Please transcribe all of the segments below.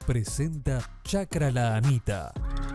presenta Chacra la Anita.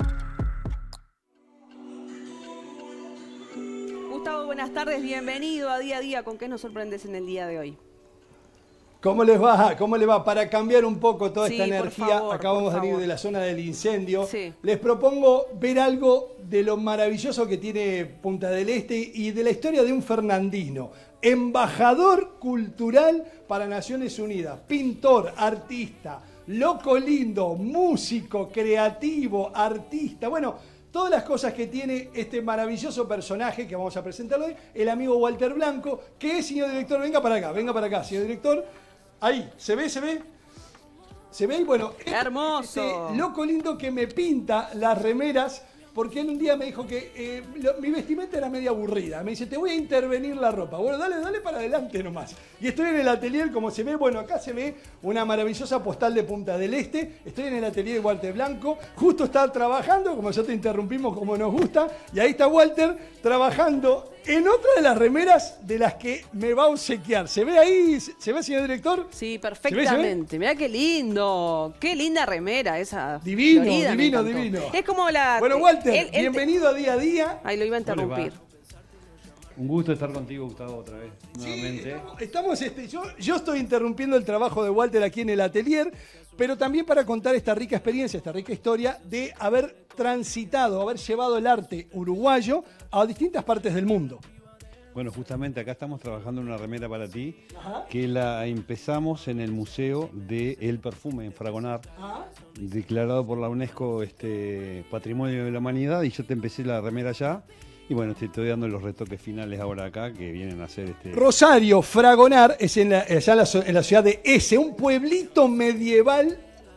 Gustavo, buenas tardes, bienvenido a Día a Día. ¿Con qué nos sorprendes en el día de hoy? ¿Cómo les va? ¿Cómo les va? Para cambiar un poco toda esta Sí, por energía, favor, acabamos de por venir favor. de la zona del incendio. Sí. Les propongo ver algo de lo maravilloso que tiene Punta del Este y de la historia de un fernandino, embajador cultural para Naciones Unidas, pintor, artista, loco lindo, músico, creativo, artista, bueno, todas las cosas que tiene este maravilloso personaje que vamos a presentar hoy, el amigo Walter Blanco, que es, señor director, venga para acá, señor director. Ahí, ¿se ve? ¿Se ve? ¿Se ve? Bueno, ¡Hermoso! este loco lindo que me pinta las remeras, porque él un día me dijo que mi vestimenta era media aburrida. Me dice, te voy a intervenir la ropa. Bueno, dale para adelante nomás. Y estoy en el atelier, como se ve, bueno, acá se ve una maravillosa postal de Punta del Este. Estoy en el atelier de Walter Blanco. Justo está trabajando, como ya te interrumpimos, como nos gusta. Y ahí está Walter trabajando en otra de las remeras de las que me va a obsequiar. ¿Se ve ahí? ¿Se ve, señor director? Sí, ¿Se perfectamente. Mirá qué lindo. Qué linda remera esa. Divino, florida, me divino, encantó. divino. Es como la... Bueno, Walter, él te- bienvenido a Día a Día. Ahí lo iba a interrumpir. Un gusto estar contigo, Gustavo, otra vez, nuevamente. Estamos yo estoy interrumpiendo el trabajo de Walter aquí en el atelier, pero también para contar esta rica experiencia, esta rica historia de haber transitado, haber llevado el arte uruguayo a distintas partes del mundo. Bueno, justamente acá estamos trabajando en una remera para ti, Ajá. que la empezamos en el Museo del Perfume en Fragonar, Ah, declarado por la UNESCO Patrimonio de la Humanidad, y yo te empecé la remera allá. Y bueno, te estoy dando los retoques finales ahora acá, que vienen a ser Rosario Fragonar es allá en la ciudad de Ese, un pueblito medieval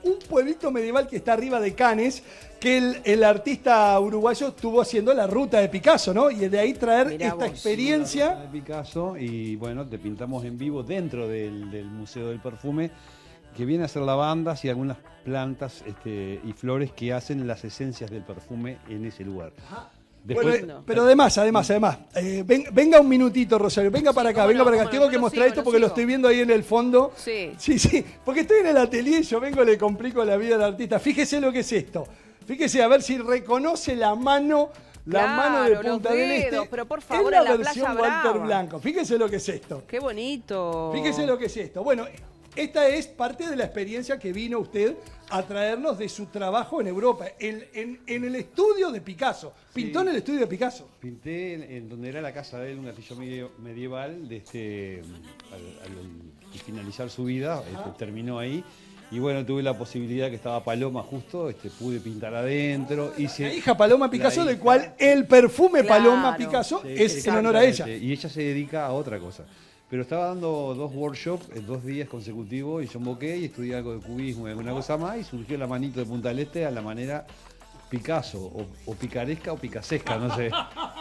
que está arriba de Cannes, que el artista uruguayo estuvo haciendo la ruta de Picasso, ¿no? Y de ahí traer Mirá esta vos. experiencia. de Picasso, y bueno, te pintamos en vivo dentro del Museo del Perfume, que viene a ser lavandas y algunas plantas y flores que hacen las esencias del perfume en ese lugar. Después, Bueno, pero además, venga un minutito, Rosario, venga para acá, cómo venga no, para acá. cómo no, Tengo yo que lo mostrar sigo, esto lo porque lo sigo. estoy viendo ahí en el fondo. Sí. Sí, porque estoy en el atelier y yo vengo y le complico la vida al artista. Fíjese lo que es esto. Fíjese a ver si reconoce la mano de Claro, Punta los del dedos, Este. pero por favor, es en la la versión Playa Walter Brava. Blanco. Fíjese lo que es esto. Qué bonito. Fíjese lo que es esto. Bueno, esta es parte de la experiencia que vino usted a traernos de su trabajo en Europa, en el estudio de Picasso. Pintó Sí. en el estudio de Picasso. pinté en donde era la casa de él, un castillo medieval, al finalizar su vida, terminó ahí. Y bueno, tuve la posibilidad, que estaba Paloma justo, pude pintar adentro. La hija Paloma Picasso, La del hija. cual el perfume Claro. Paloma Picasso Sí, es en honor a ella. exactamente. Y ella se dedica a otra cosa. Pero estaba dando 2 workshops en 2 días consecutivos, y yo invoqué y estudié algo de cubismo y alguna cosa más, y surgió la manito de Punta del Este a la manera Picasso, o picaresca o picasesca, no sé.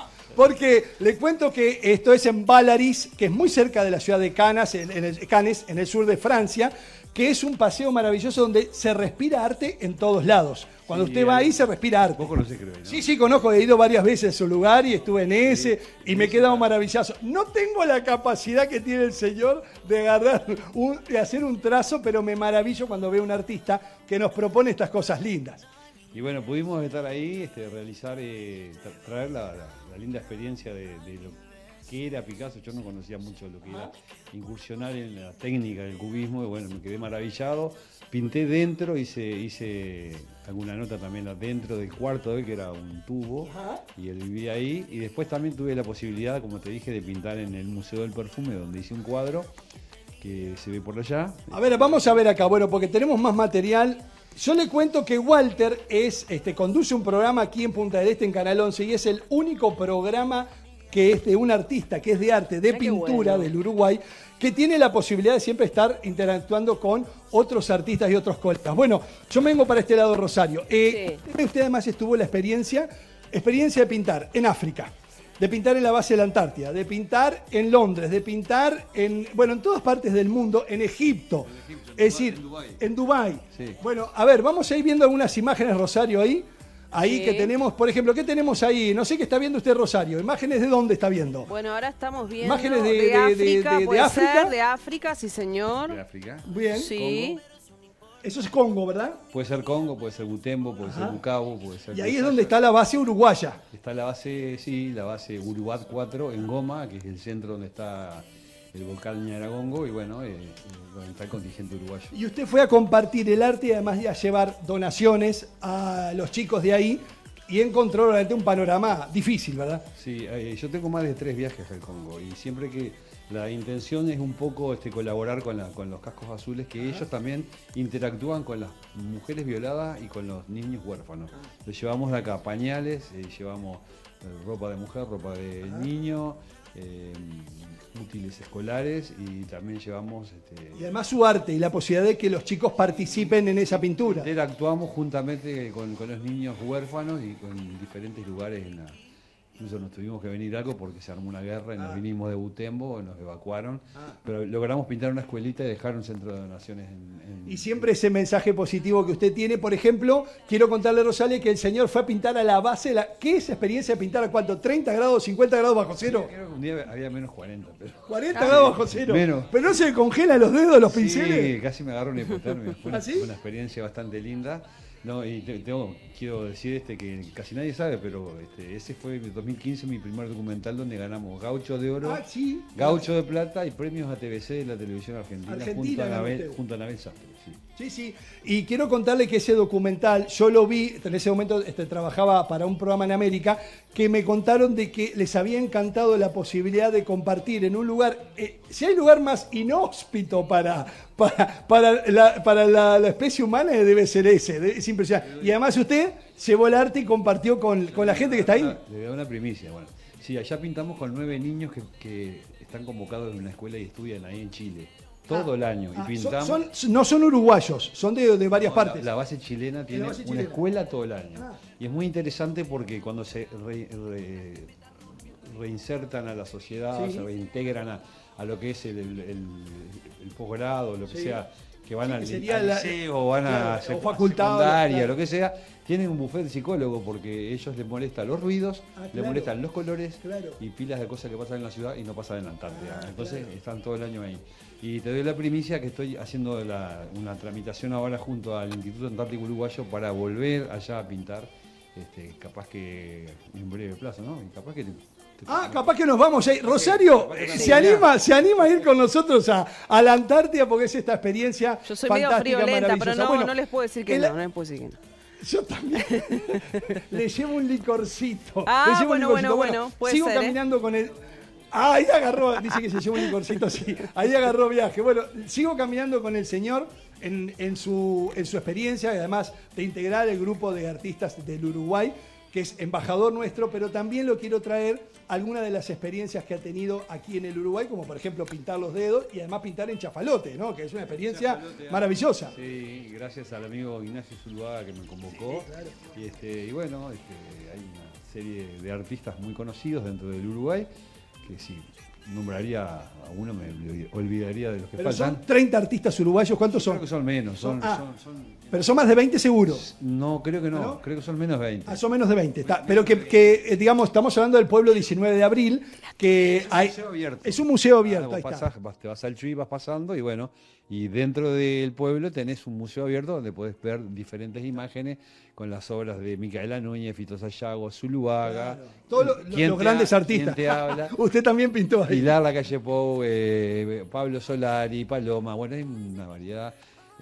Porque le cuento que esto es en Valaris, que es muy cerca de la ciudad de Cannes, Cannes, en el sur de Francia, que es un paseo maravilloso donde se respira arte en todos lados. Cuando Sí, usted va ahí- ahí se respira arte. Vos conocés, creo, ¿no? Sí, conozco, he ido varias veces a su lugar y estuve en ese y me he quedado maravilloso. No tengo la capacidad que tiene el señor de agarrar, de hacer un trazo, pero me maravillo cuando veo un artista que nos propone estas cosas lindas. Y bueno, pudimos estar ahí, realizar, traer la linda experiencia de lo que era Picasso. Yo no conocía mucho lo que era incursionar en la técnica del cubismo, y bueno, me quedé maravillado. Pinté dentro, hice alguna nota también adentro del cuarto de él, que era un tubo, y él vivía ahí. Y después también tuve la posibilidad, como te dije, de pintar en el Museo del Perfume, donde hice un cuadro que se ve por allá. A ver, vamos a ver acá, bueno, porque tenemos más material. Yo le cuento que Walter conduce un programa aquí en Punta del Este, en Canal 11, y es el único programa que es de un artista, que es de arte, de Mirá qué pintura bueno. del Uruguay, que tiene la posibilidad de siempre estar interactuando con otros artistas y otros colegas. Bueno, yo me vengo para este lado, Rosario. Usted además estuvo la experiencia de pintar en África, de pintar en la base de la Antártida, de pintar en Londres, de pintar en todas partes del mundo, en Egipto, es decir, en Dubái. Sí. Bueno, a ver, vamos a ir viendo algunas imágenes, Rosario, ahí Sí. que tenemos, por ejemplo, ¿qué tenemos ahí? No sé qué está viendo usted, Rosario. ¿Imágenes de dónde está viendo? Bueno, ahora estamos viendo Imágenes de África, de puede África. ser, de África, sí señor. ¿De África? Bien. Sí. Eso es Congo, ¿verdad? Puede ser Congo, puede ser Butembo, puede ser Bukavu, puede ser... Y ahí es donde está la base uruguaya. Está la base, sí, la base Urubat 4 en Goma, que es el centro donde está el volcán Ñaragongo, y bueno, donde está el contingente uruguayo. Y usted fue a compartir el arte y además a llevar donaciones a los chicos de ahí y encontró realmente un panorama difícil, ¿verdad? Sí, yo tengo más de 3 viajes al Congo y siempre que la intención es un poco colaborar con los cascos azules, que ellos también interactúan con las mujeres violadas y con los niños huérfanos. Les llevamos de acá pañales, llevamos ropa de mujer, ropa de niño, útiles escolares y también llevamos... Y además su arte y la posibilidad de que los chicos participen en esa pintura. Interactuamos juntamente con los niños huérfanos y con diferentes lugares incluso nos tuvimos que venir algo porque se armó una guerra y nos vinimos de Butembo, nos evacuaron, pero logramos pintar una escuelita y dejar un centro de donaciones Y siempre ese mensaje positivo que usted tiene. Por ejemplo, quiero contarle a Rosalia que el señor fue a pintar a la base, ¿qué es experiencia de pintar a cuánto? ¿30 grados, 50 grados bajo cero? Creo que un día había menos 40, pero... 40 grados bajo cero. Menos. ¿Pero no se le congelan los dedos, los pinceles? Sí, casi me agarro una hipotermia. Fue ¿Ah, sí? una experiencia bastante linda. No, y quiero decir que casi nadie sabe, pero ese fue en 2015 mi primer documental donde ganamos Gaucho de Oro, Sí. Gaucho de Plata y premios ATVC de la televisión argentina junto a Anabel Sastre. Sí. Sí, sí. Y quiero contarle que ese documental, yo lo vi, en ese momento trabajaba para un programa en América, que me contaron de que les había encantado la posibilidad de compartir en un lugar, si hay lugar más inhóspito para la especie humana, debe ser ese, es impresionante. Y además usted llevó el arte y compartió con la gente que está ahí. Le voy a dar una primicia, bueno. Sí, allá pintamos con 9 niños que están convocados en una escuela y estudian ahí en Chile. Todo el año. Y pintamos. No son uruguayos, son de varias partes. La base chilena tiene una escuela todo el año. Y es muy interesante porque cuando se reinsertan a la sociedad, se reintegran a lo que es el posgrado, lo que sea, que van al liceo o van a secundaria, lo que sea, tienen un buffet de psicólogo porque ellos les molestan los ruidos, les molestan los colores y pilas de cosas que pasan en la ciudad y no pasan en la Antártida. Entonces están todo el año ahí. Y te doy la primicia que estoy haciendo una tramitación ahora junto al Instituto Antártico Uruguayo para volver allá a pintar, capaz que en breve plazo, ¿no? Y capaz que capaz que nos vamos a ir. Rosario, ¿se anima a ir con nosotros a la Antártida? Porque es esta experiencia Yo soy fantástica, medio friolenta, pero maravillosa. no les puedo decir que no les puedo decir que no. Yo también le llevo un licorcito. Bueno, puede sigo ser, caminando con el... ahí agarró, dice que se llevó un licorcito, sí. Ahí agarró viaje. Bueno, sigo caminando con el señor en su experiencia, y además de integrar el grupo de artistas del Uruguay, que es embajador nuestro, pero también lo quiero traer algunas de las experiencias que ha tenido aquí en el Uruguay, como por ejemplo pintar los dedos y además pintar en Chafalote, ¿no? Que es una experiencia maravillosa. Sí, gracias al amigo Ignacio Zuluaga que me convocó. Sí, claro. Y bueno, hay una serie de artistas muy conocidos dentro del Uruguay, que si nombraría a uno me olvidaría de los que faltan. Son 30 artistas uruguayos, ¿cuántos son? Creo que son menos, pero son más de 20 seguro. No, creo que no, creo que son menos de 20. Son menos de 20, está. Pero que digamos, estamos hablando del pueblo 19 de abril, que es un museo abierto. Te vas al Chuy, vas pasando y bueno, y dentro del pueblo tenés un museo abierto donde podés ver diferentes imágenes con las obras de Micaela Núñez, Fito Sayago, Zuluaga. Claro. Todos los grandes artistas. ¿Quién te habla? Usted también pintó ahí. Pilar Lacalle Pou, Pablo Solari, Paloma. Bueno, hay una variedad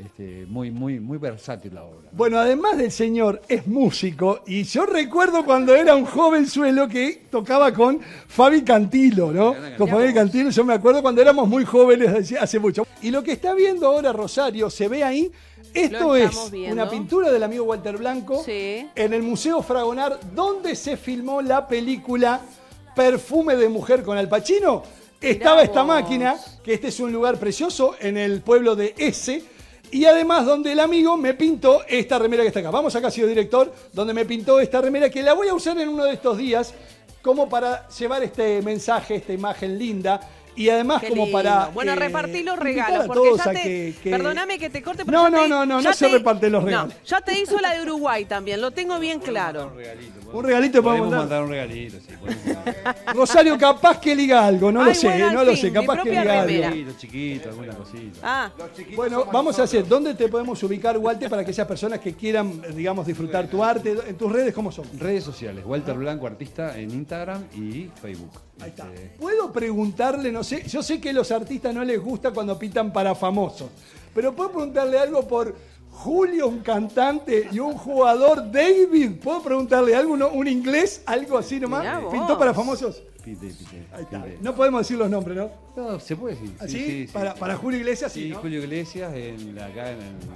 muy versátil la obra, ¿no? Bueno, además del señor, es músico. Y yo recuerdo cuando era un jovenzuelo que tocaba con Fabi Cantilo, ¿no? Con Fabi Cantilo, yo me acuerdo cuando éramos muy jóvenes, hace mucho. Y lo que está viendo ahora Rosario, se ve ahí. Esto es una pintura del amigo Walter Blanco en el Museo Fragonard, donde se filmó la película Perfume de Mujer con Al Pacino. Estaba esta máquina, que este es un lugar precioso en el pueblo de Ese, y además donde el amigo me pintó esta remera que está acá. Vamos acá, señor director, donde me pintó esta remera que la voy a usar en uno de estos días como para llevar este mensaje, esta imagen linda. Y además Qué como lindo. para... Bueno, repartí los invitar regalos, a porque todos ya a te... que- Perdóname que te corte, pero No, ya no, te- no, no, ya no se reparten los regalos. No, ya te hizo la de Uruguay también, lo tengo bien claro. Un regalito podemos Podemos dar. mandar un regalito, sí. podemos mandar. Rosario capaz que liga algo, no lo Ay, sé, bueno, al no lo fin, sé, mi capaz que propia liga remera. algo. Chiquito, chiquito, alguna cosita. Ah, Bueno, vamos a hacer, ¿dónde te podemos ubicar, Walter, para aquellas personas que quieran, digamos, disfrutar tu arte? En tus redes, ¿cómo son? Redes sociales, Walter Blanco Artista en Instagram y Facebook. Ahí está. ¿Puedo preguntarle, no sé, yo sé que a los artistas no les gusta cuando pintan para famosos, pero puedo preguntarle algo por Julio, un cantante, y un jugador, David? ¿Puedo preguntarle algo, un inglés, algo así nomás? Mirá vos. ¿Pintó para famosos? Pite. Ahí está. No podemos decir los nombres, ¿no? No, se puede decir. ¿Así? Sí, sí, Para Julio Iglesias, sí, Sí, ¿no? Julio Iglesias, acá en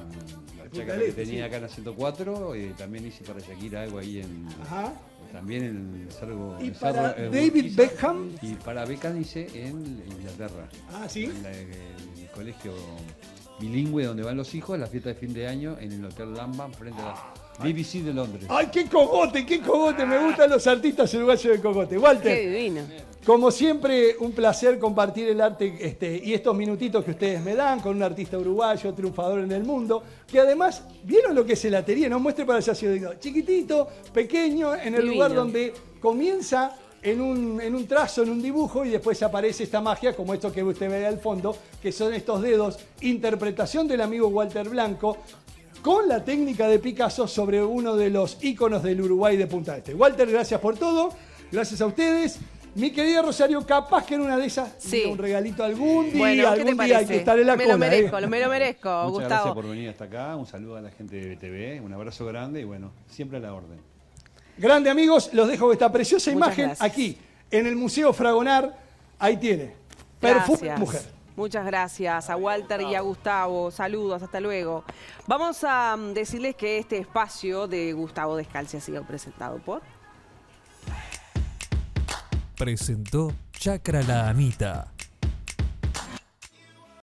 la chácara que Este, tenía sí. acá en la 104, también hice para Shakira algo ahí en... Ajá. También en Cerro... ¿Y en para Cerro- en David Urquiza. Beckham? Y para Beckham hice en Inglaterra. Ah, ¿sí? En el colegio bilingüe donde van los hijos, la fiesta de fin de año en el Hotel Lambam frente a la BBC de Londres. ¡Ay, qué cogote, qué cogote! Me gustan los artistas uruguayos de cogote. Walter, qué divino. como siempre, un placer compartir el arte y estos minutitos que ustedes me dan con un artista uruguayo, triunfador en el mundo, que además, ¿vieron lo que es el atería? No muestre para allá, ciudadano. Chiquitito, pequeño, en el Divino. lugar donde comienza en un trazo, en un dibujo, y después aparece esta magia, como esto que usted ve al fondo, que son estos dedos, interpretación del amigo Walter Blanco, con la técnica de Picasso sobre uno de los íconos del Uruguay de Punta Este. Walter, gracias por todo, gracias a ustedes. Mi querida Rosario, capaz que en una de esas, Sí. un regalito algún día, Bueno, ¿qué te algún día parece? hay que estar en la me cola. lo merezco, me lo merezco, Muchas Gustavo. gracias por venir hasta acá, un saludo a la gente de BTV, un abrazo grande y bueno, siempre a la orden. Grande amigos, los dejo con esta preciosa Muchas imagen gracias. aquí, en el Museo Fragonar. Ahí tiene, perfume Gracias. mujer. Muchas gracias a Walter y a Gustavo. Saludos, hasta luego. Vamos a decirles que este espacio de Gustavo Descalzi ha sido presentado por... Presentó Chacra La Anita.